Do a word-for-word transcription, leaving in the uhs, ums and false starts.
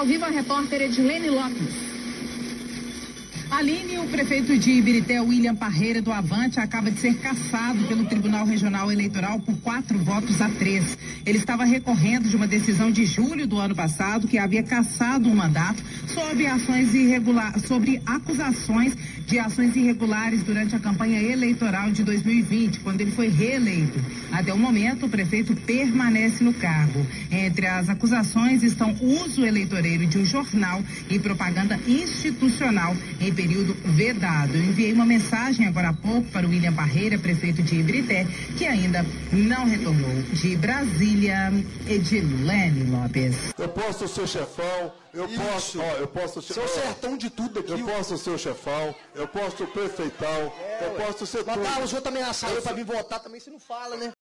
ao vivo a repórter Edilene Lopes. Aline, o prefeito de Ibirité, William Parreira, do Avante, acaba de ser cassado pelo Tribunal Regional Eleitoral por quatro votos a três. Ele estava recorrendo de uma decisão de julho do ano passado que havia cassado um mandato sobre ações irregulares, sobre acusações de ações irregulares durante a campanha eleitoral de dois mil e vinte, quando ele foi reeleito. Até o momento, o prefeito permanece no cargo. Entre as acusações estão uso eleitoreiro de um jornal e propaganda institucional em período vedado. Eu enviei uma mensagem agora há pouco para o William Parreira, prefeito de Ibirité, que ainda não retornou. De Brasília, Edilene Lopes. Eu posso ser chefão, eu Isso. posso, ó, eu posso ser... Seu sertão de tudo aqui. Eu posso ser o chefão, eu posso ser o prefeitão, É, eu ué. posso ser Mas tudo. tá, os outros ameaçaram eu pra vir votar também, você não fala, né?